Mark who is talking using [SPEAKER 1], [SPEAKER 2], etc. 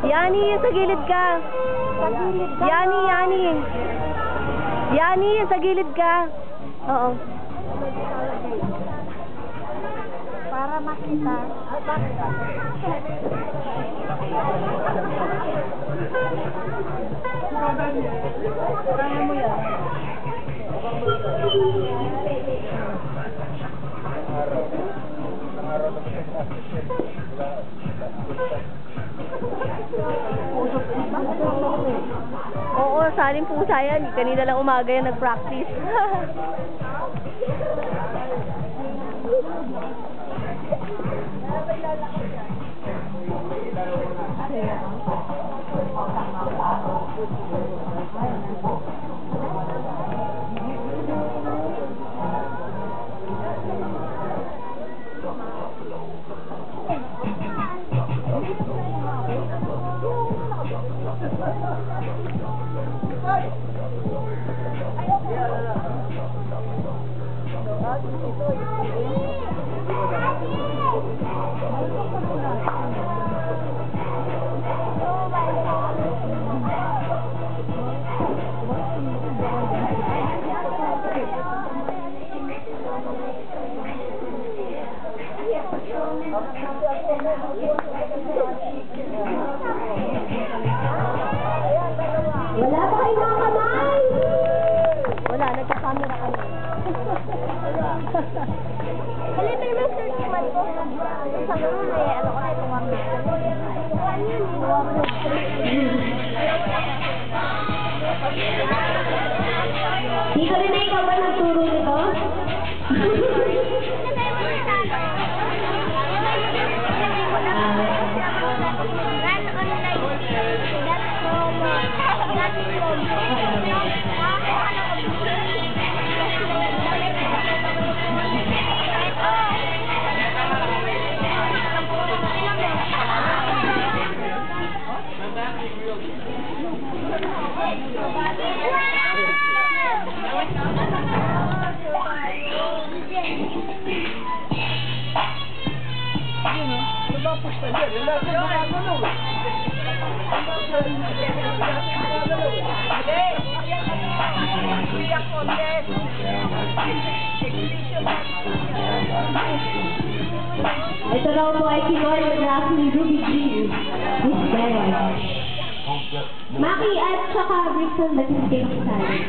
[SPEAKER 1] Yani, sa gilid ka. Yani. Yani, sa gilid ka. Oo.
[SPEAKER 2] Para makita. Kaya mo yan.
[SPEAKER 1] Oo, saling pusa yan. Kanina lang umaga yan nag-practice.
[SPEAKER 2] Wala pa kayo mga kamay!
[SPEAKER 1] Wala, nagka-camera kami.
[SPEAKER 2] Halip may search man ko. Sa ganun may ano ko na itong mga Dito rin na ikaw ba nagturo nito? Ito daw po ay kinorograph ni Ruby G. Miss Beth. Maki at saka Brixton, nag-stage tayo.